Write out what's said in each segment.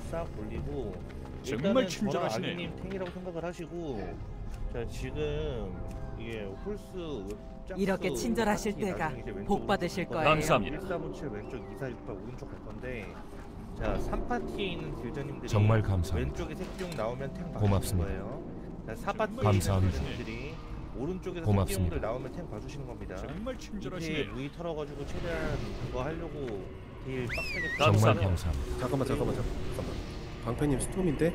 싹 올리고 정말 일단은 친절하시네요. 저랑 아기님 탱이라고 생각을 하시고 자 지금 이게 홀수 이렇게 친절하실 때가 복 받으실 거예요. 감사합니다. 1457 왼쪽 2468 오른쪽 갈 건데 자 3파티에 있는 딜저님들이 정말 감사합니다. 왼쪽에 색종 나오면 탱 봐주실 고맙습니다. 거예요. 자 4파티에 감사합니다. 있는 딜저님들이 오른쪽에서 고맙습니다. 색종들 나오면 탱 봐주시는 겁니다. 정말 밑에 친절하시네요. 무이 털어가지고 최대한 그거 하려고 딜 빡세게 정말 감사합니다. 감사합니다. 잠깐만. 방패님 스톰인데?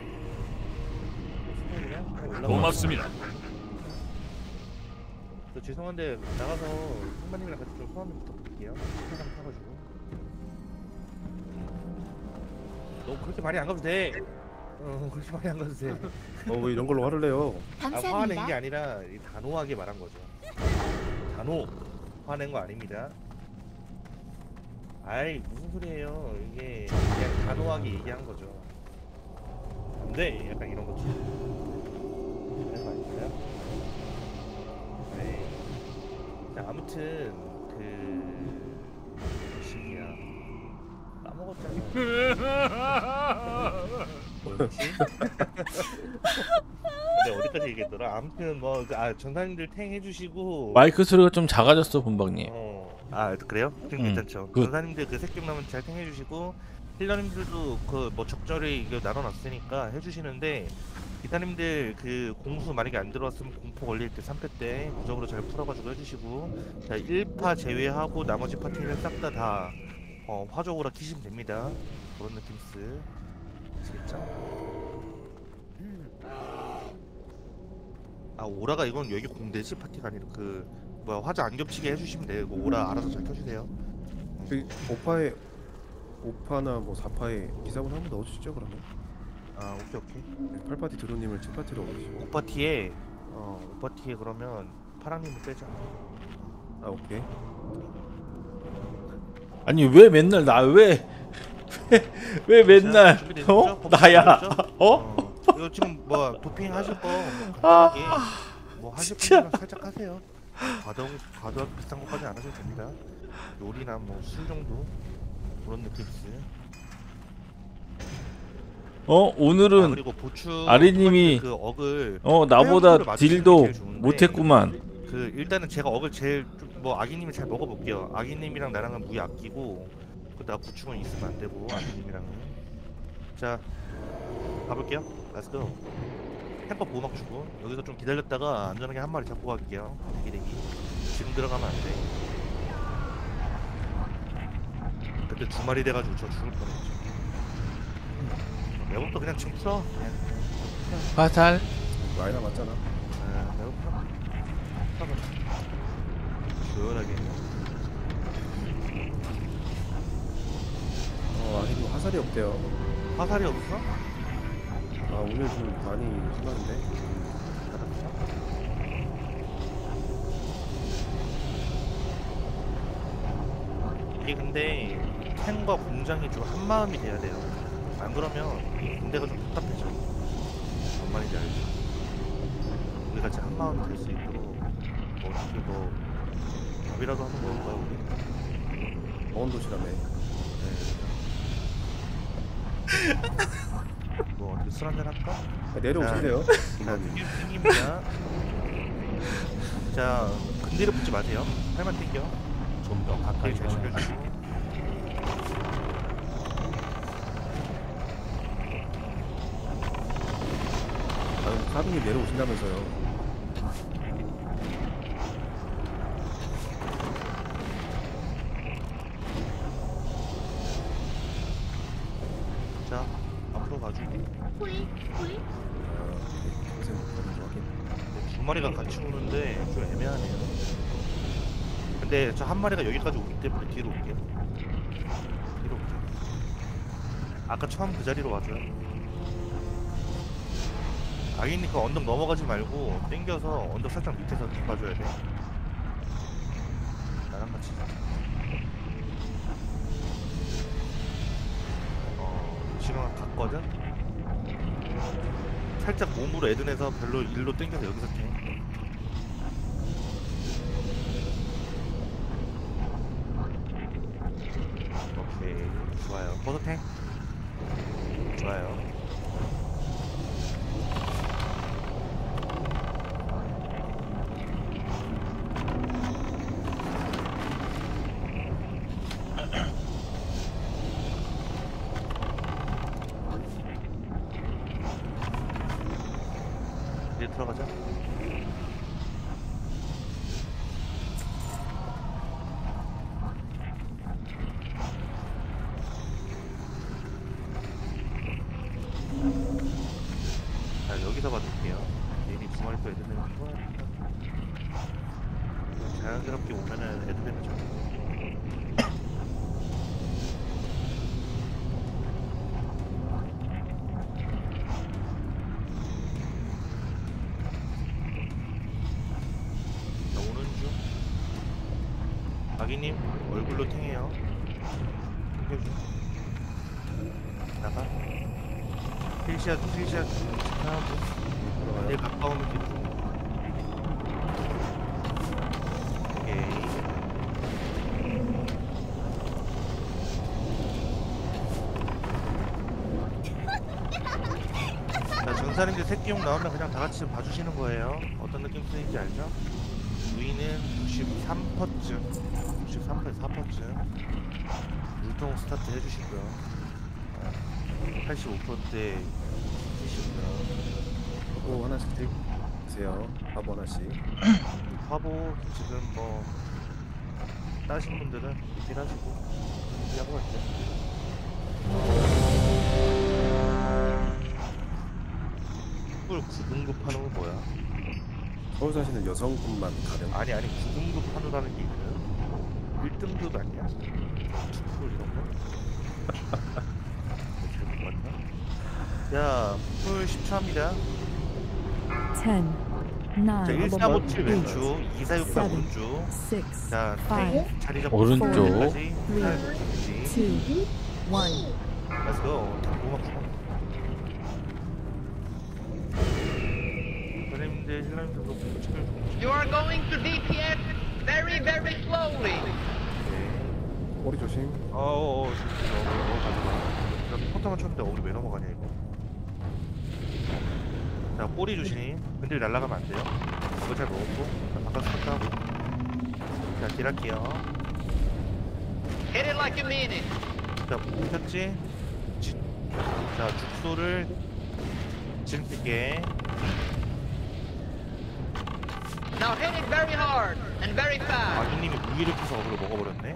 고맙습니다. 저 죄송한데 나가서 형마님이랑 같이 좀 소환 좀 부탁드릴게요. 세상 타가지고. 너 그렇게 많이 안 가도 돼. 그렇게 많이 안 가도 돼. 왜 이런 걸로 화를 내요? 화낸 게 아니라 단호하게 말한 거죠. 단호 화낸 거 아닙니다. 아이 무슨 소리예요? 이게 그냥 단호하게 얘기한 거죠. 안 돼. 약간 이런 거지. 그런 거 아닌가요? 네. 자, 아무튼 시기야 까먹었잖아. 뭐였지? 근데 어디까지 얘기했더라? 아무튼 뭐 전사님들 탱 해주시고 마이크 소리가 좀 작아졌어 본방님. 그래요? 지금 응. 괜찮죠. 그- 전사님들 그 색종 나면 잘 탱 해주시고 힐러님들도 그 뭐 적절히 이거 나눠놨으니까 해주시는데 기사님들 그 공수 만약에 안 들어왔으면 공포 걸릴 때 3패 때 무적으로 잘 풀어가지고 해주시고 자 1파 제외하고 나머지 파티는 싹 다 화적으로 키시면 됩니다. 그런 느낌스 아시겠죠? 오라가 이건 여기 공대지 파티가 아니라 그 뭐야 화자 안 겹치게 해주시면 돼요. 이거 오라 알아서 잘 켜주세요. 저기 5파나 뭐 4파에 기사분 한번 넣어주시죠 그러면. 오케이. 네, 8파티 드론님을 7파티로 올리시고. 5파티에 그러면 파랑님을 빼자. 오케이. 아니 왜 맨날 나 왜 맨날 준비되셨죠? 나야 이거 지금 뭐 도핑 하실 거 간단하게 뭐 하실 진짜. 거면 살짝 하세요. 과도하게 비싼 것까지 안 하셔도 됩니다. 요리나 뭐 술 정도 그런 느낌이지. 오늘은 그리고 보충 아리님이 그 억을 나보다 화염구를 맞추시는 게 딜도 제일 좋은데 못했구만. 그 일단은 제가 억을 제일 뭐 아기님이 잘 먹어볼게요. 아기님이랑 나랑은 무이 아끼고 나 구충은 있으면 안 되고 아기님이랑은 자 가볼게요. 렛츠고. 템퍼 보호막 주고 여기서 좀 기다렸다가 안전하게 한 마리 잡고 갈게요. 대기 지금 들어가면 안 돼. 그때 두 마리 돼가지고 저 죽을 뻔했죠. 매국도 그냥 지금 풀어. 그냥 화살. 라이나 맞잖아. 매국 풀어. 시원하게. 아니도 화살이 없대요. 화살이 없어? 오늘 좀 많이 심한데. 이게 근데 탱과 공장이 좀 한마음이 돼야 돼요. 안 그러면 이 군대가 좀 답답해져. 뭔 말인지 알죠? 우리 같이 한마음이 될 수 있도록 어떻게 뭐 밥이라도 한번 먹을까요 우리? 어원도시라며. 뭐 어떻게 술 한잔 할까? 내려오신대요. 땡깁니다. 자, 근디를 붙지 마세요. 팔만 땡겨. 좀 더 가까이 잘 가야 챙겨주고. 사분이 내려오신다면서요. 자, 앞으로 가주고. 두 마리가 같이 오는데 좀 애매하네요. 근데 저 한 마리가 여기까지 오기 때문에 뒤로 올게요. 뒤로 올게요. 아까 처음 그 자리로 와줘요. 아기니까 언덕 넘어가지 말고 땡겨서 언덕 살짝 밑에서 쭉 봐줘야 돼. 나랑 같이. 지금 갔거든? 살짝 몸으로 애든해서 별로 일로 땡겨서 여기서 땡. 오케이 좋아요. 버섯탱 좋아요. 이제 들어가자. 자, 여기서 봐줄게요. 얘네 두 마리 또 애들 되면 좋아하니까. 자연스럽게 오면은 애들 되면 좋아. 자, 오는 중. 아기님 얼굴로 탱해요. 탱겨줘. 나가. 필시야 하고 내 가까우면 뒤로. 오케이. 자, 전사님들 새끼용 나오면 그냥 다 같이 봐주시는 거예요. 어떤 느낌 쓰는지 알죠? 위는 93%쯤, 93%에서 4%쯤 물통 스타트 해주시고요. 85%대 해주시고요. 하고 하나씩 드세요. 바보 하나씩. 화보 지금 뭐 따신 분들은 리필 하시고 하고 갈게요. 꿀 9등급 한우는 뭐야? 서울 사시는 여성분만 가능. 아니 9등급 한우라는 게 있어요? 1등급 아니야? 꿀 이런 거? 잘못 봤나? 야, 꿀 10초 합니다. 10, 자, 9, 1357 8, 왼쪽, 2468 오른쪽. 6, 자, 5, 자리 잡고 오른쪽. 여기까지. 2, 1. Let's go. 고맙고. 선생님들, 신랑님들도 공부 책을 좀. You are going to DPS very, very slowly. 네. 머리 조심. 가지마. 나 포터만 쳤는데 우리 왜 넘어가냐 이거. 자, 꼬리 조심. 근데 날아가면 안 돼요. 이거 잘 먹었고. 자, 바깥 섰다 하고. 자, 딜할게요. Hit it like you mean it. 자, 폈지? 자, 죽소를 지금 뜰게. Now hit it very hard and very fast. 아기님이 무기를 켜서 어그를 먹어버렸네.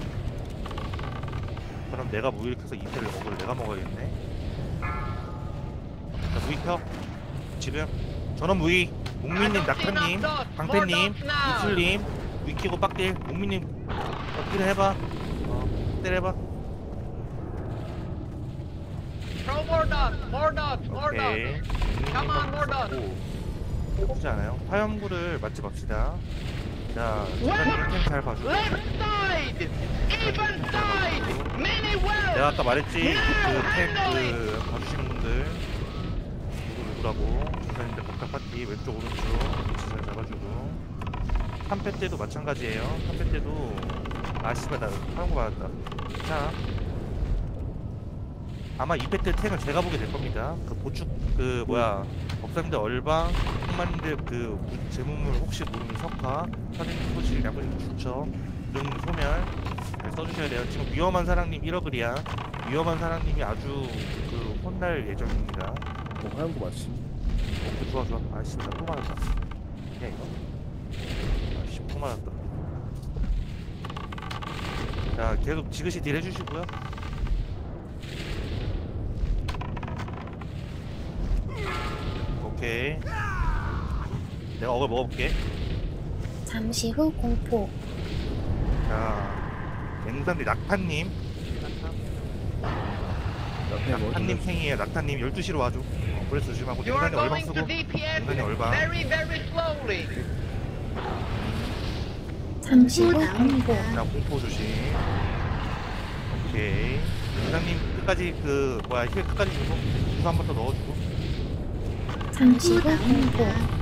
그럼 내가 무기를 켜서 이태를 어그를 내가 먹어야겠네. 자, 무기 켜. 지금 전원 무기. 목민님, 낙타님, 방패님, 이슬님, 무기 켜고 빡딜. 목민님, 빡딜 해봐. 때려봐. Throw more dots, more dots, more 오케이. dots. Come on, more dots. 나쁘지 않아요. 화염구를 맞지 맙시다. 자, Well, 템 잘 봐줘. left side, even side, many wells. 내가 아까 말했지. 그 봐주시는 분들 누구라고. 조사님들 각각 파티 왼쪽 오른쪽 위치 잘 잡아주고. 3패 때도 마찬가지예요. 3패 때도 씨발 나 화염구 맞았다. 자, 아마 2패 때 탱을 제가 보게 될 겁니다. 그 보축 법사님들 얼방, 흑마님들 제물물 혹시 모르는 석화, 사장님 소실, 양분님 추첨, 부정님 소멸 잘 써주셔야 돼요. 지금 위험한 사랑님 1억을이야. 위험한 사랑님이 아주 혼날 예정입니다. 화양고 맞지. 좋아. 아씨 나 또 맞았다. 그냥 이거? 아씨 또 맞았다. 자, 계속 지그시 딜 해주시고요. 오케이. 내가 어글 먹어볼게. 잠시 후 공포. 자, 맹산리 낙타님. 낙타님 생이에요. 낙타님 12시로 와줘. 그래서 조심하고. You are 맹산리 얼방 going 쓰고. to DPS 맹산리 얼방. very, very slowly. 잠시 후 공포. 자, 공포 조심. 오케이. 맹산님 끝까지 힐 끝까지 주고. 주소 한 번 더 넣어주고. 잠시 후 공포.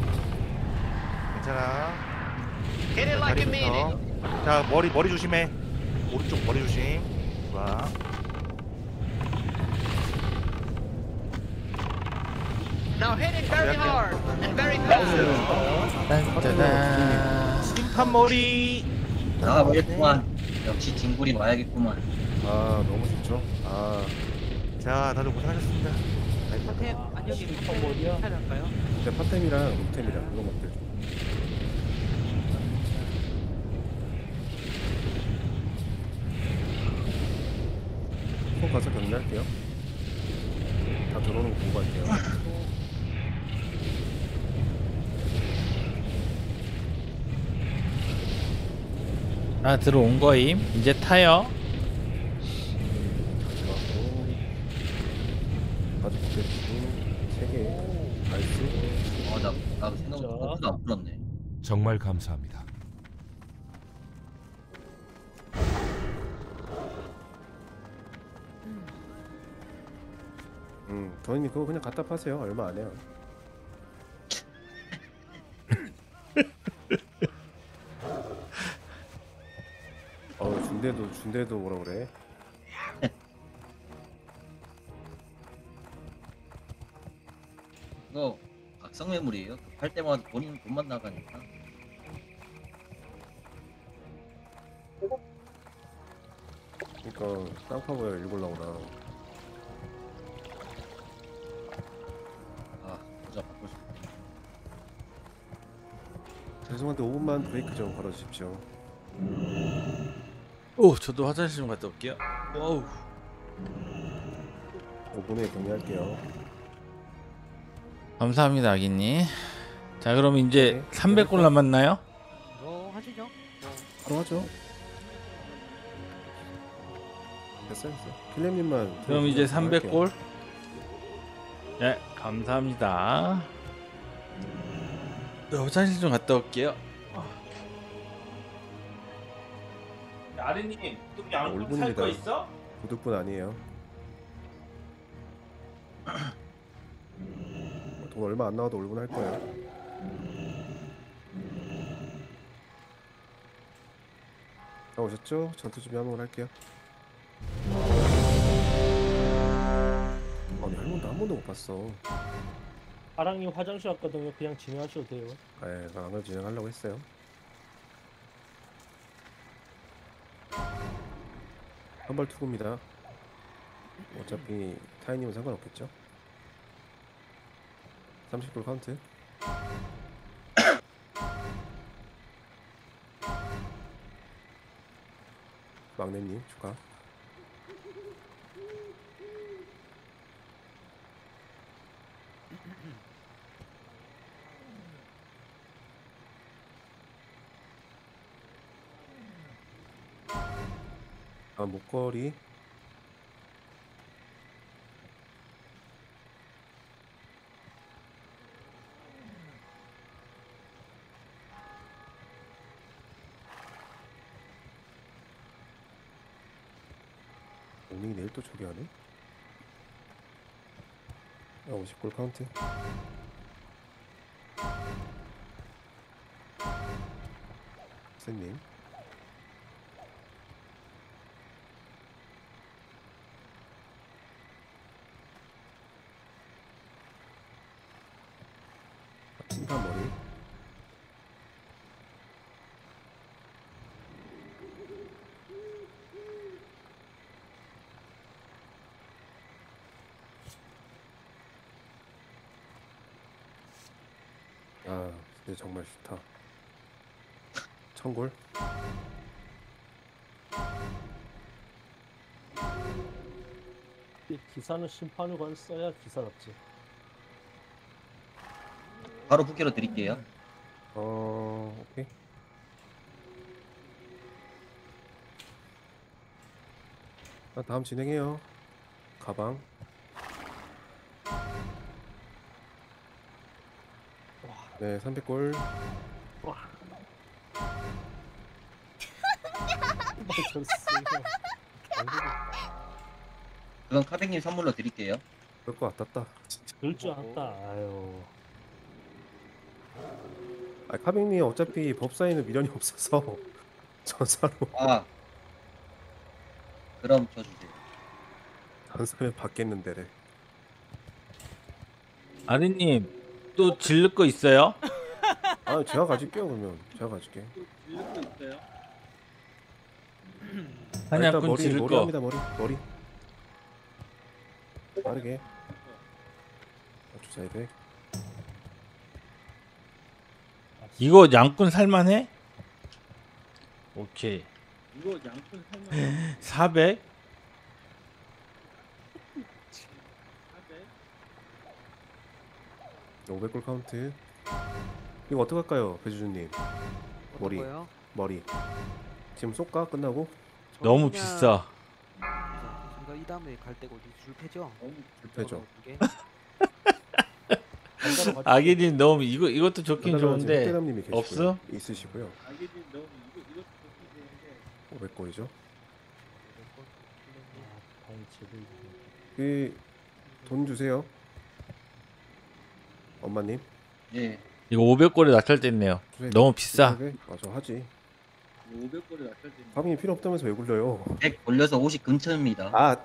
괜찮아. Hit it like you mean it. 자, 머리 조심해. 오른쪽 머리 조심. 좋아. Now hit it very hard and very fast. 딴따단. 심판 머리. 나가보겠구만. 역시 징굴이 와야겠구만. 아 너무 좋죠. 자, 다들 고생하셨습니다. 템 안녕님 할까요? 네, 파템이랑 룩템이랑 그런 것들. 또 가서 정리할게요. 다 들어오는 거 보고 갈게요. 아 들어온 거임. 이제 타요. 가지고 대충 3개 나이스. 나도 생각보다 버프도 안 풀었네. 정말 감사합니다. 더님 그거 그냥 갖다 파세요. 얼마 안 해요. 준대도 뭐라 그래? 이거 악성 매물이에요. 팔 때마다 돈만 나가니까. 그러니까 쌍파보야 읽으려구나. 모자 바꾸고 싶다. 죄송한데 5분만 브레이크 좀 걸어주십시오. 오 저도 화장실 좀 갔다 올게요. 어우. 5분에 정리할게요. 감사합니다 아기님. 자 그럼 이제 네. 300골 남았나요? 하시죠. 바로 하죠. 됐어요. 필렘님만. 그럼 이제 300골. 네 감사합니다. 네, 화장실 좀 갔다 올게요. 아르님 또 양품 살 거 있어? 구독분 아니에요. 돈 얼마 안 나와도 올분 할 거예요. 다 오셨죠? 전투 준비 한번 할게요. 아니 할머니도 한 번도 못 봤어. 아랑님 화장실 왔거든요. 그냥 진행하셔도 돼요. 네, 안 그래도 진행하려고 했어요. 한발 투구입니다. 어차피 타이님은 상관없겠죠? 30불 카운트. 막내님 축하. 목걸이. 오닝이 내일 또 초기하네. 50골 카운트. 선생님. 찐한 머리. 근데 정말 좋다. 1000골. 기사는 심판관 써야 기사답지. 바로 부캐로 드릴게요. 오케이. 다음 진행해요. 가방. 네, 300골. 그건 카백님 선물로 드릴게요. 그럴 것 같았다. 그럴 줄 알았다. 아유. 카빙님 어차피 법사위는 미련이 없어서 전사로. 그럼 쳐주세요. 전사면 받겠는데래. 아리님 또 질릴 거 있어요? 아 제가 가질게요 그러면. 제가 가질게. 한약군 지를 머리 거. 합니다 머리. 빠르게. 주사 200. 이거 양꾼 살만해? 오케이. 이거 양푼 살만. 400? 네, 500골 카운트. 이거 어떡할까요 배주주님? 머리. 지금 쏠까 끝나고? 너무 비싸. 저희가 이 다음에 갈 때가 어디 줄패죠? 줄패죠. 아기님 너무 이것도 좋긴 좋은데 흑대남님이 계시고요. 없어? 있으시고요. 500골이죠. 돈 주세요. 엄마님. 예. 이거 500골에 낙찰됐네요. 너무 비싸. 맞아 하지. 500골에 낙찰된. 파밍이 필요 없다면서 왜 굴려요? 100 올려서 50 근처입니다. 아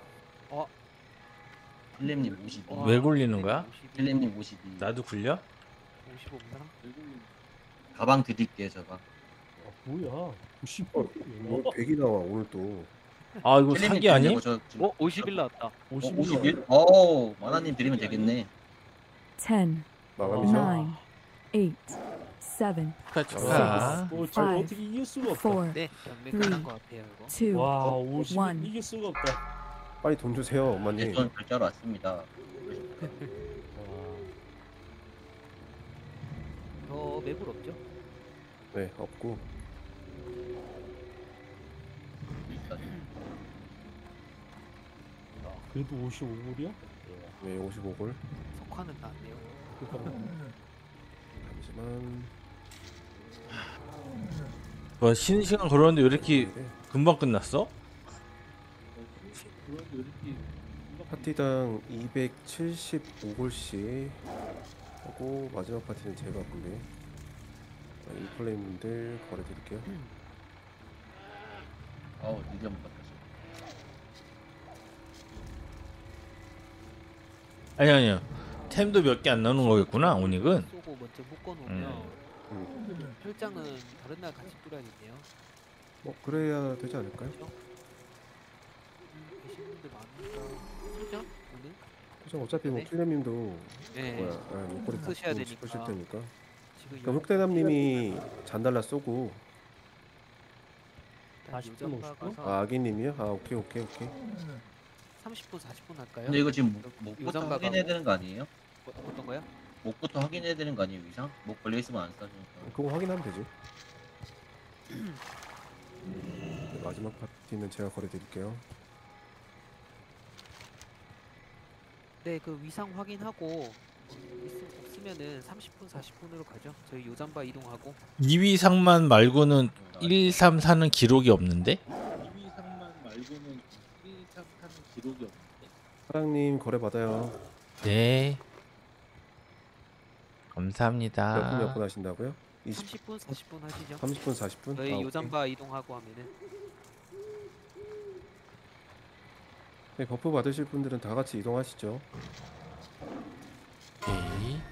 필렘님 52. 왜 굴리는 거야? 필렘님 52. 나도 굴려? 50 없나? 가방 드릴게요 저가. 뭐야? 90. 뭐 100이 나와 오늘 또. 아 이거 사기 아니? 51 나왔다. 51? 어 만화님 드리면 되겠네. 10, 마감이죠. 9, 8, 7, 축하. 저 어떻게 이길 수가 없다. 4, 네, 경매 끝난 것 같아요 이거. 2, 와 50. one. 이길 수가 없다. 빨리 돈 주세요 네, 엄마님. 전 결제하러 왔습니다. 더 매불 없죠? 네 없고. 그래도 55골이야? 네 55골. 석화는 나왔네요. 잠시만. 뭐 쉬는 시간 걸었는데 왜 이렇게 네. 금방 끝났어? 파티당 275골씩 하고 마지막 파티는 제가 근데 인플레임들 거래드릴게요. 아우 리전 받았어. 아니요. 템도 몇 개 안 나오는 거겠구나 오닉은. 쏘고 먼저 묶어놓으면 혈장은 다른 날 같이 뿌려야겠네요. 뭐 그래야 되지 않을까요? 계신 분들 많으니까 쏘죠? 오늘? 그죠 어차피 뭐 네. 필렘님도 네. 목걸이 쓰셔야 받고 되니까. 싶으실 테니까. 지금 그럼 흑대남님이 잔달라 쏘고 40분 50분? 아기님이요? 아 오케이 30분 40분 할까요? 근데 이거 지금 목부터 요zam바가 확인해야 되는 거 아니에요? 어떤 거요? 목부터 확인해야 되는 거 아니에요 위상? 목 걸려 있으면 안 싸주니까. 그거 확인하면 되지. 네, 마지막 파티는 제가 거래드릴게요. 네, 그 위상 확인하고 없으면은 30분 40분으로 가죠. 저희 요잠바 이동하고. 2위상만 말고는 1, 3, 4는 기록이 없는데? 2위상만 말고는 1, 3, 4는 기록이 없는데. 사랑님 거래 받아요. 네. 몇 분 감사합니다. 하신다고요? 30분 40분 하시죠. 30분 40분? 저희 오케이. 요잠바 이동하고 하면은. 네, 버프 받으실 분들은 다 같이 이동하시죠. 오케이.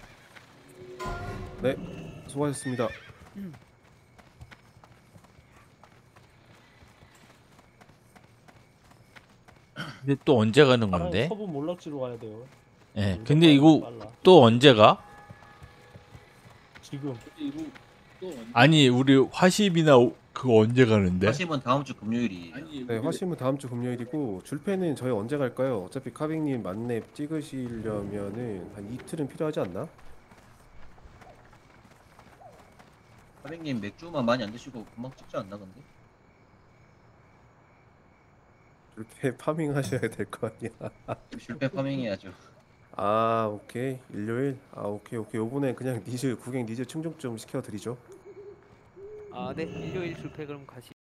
네, 수고하셨습니다. 근데 또 언제 가는 건데? 서부 몰락지로 가야 돼요. 예. 근데 이거 또 언제 가? 지금 이거 또 아니 우리 화십이나 그거 언제 가는데? 화심은 다음 주 금요일이에요. 네, 화심은 다음 주 금요일이고 줄패는 저희 언제 갈까요? 어차피 카빙님 만렙 찍으시려면은 한 이틀은 필요하지 않나? 사장님 맥주만 많이 안 드시고 금방 찍지 않나 근데? 줄패 파밍 하셔야 될 거 아니야. 실패 파밍해야죠. 아 오케이 일요일 아 오케이 요번에 그냥 니즈 구경 니즈 충족 좀 시켜드리죠. 아, 네. 일요일 줄패 그럼 가시.